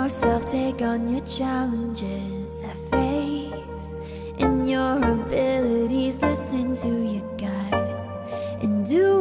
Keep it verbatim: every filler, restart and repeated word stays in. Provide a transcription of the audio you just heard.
yourself, take on your challenges. Have faith in your abilities, listen to your gut, and do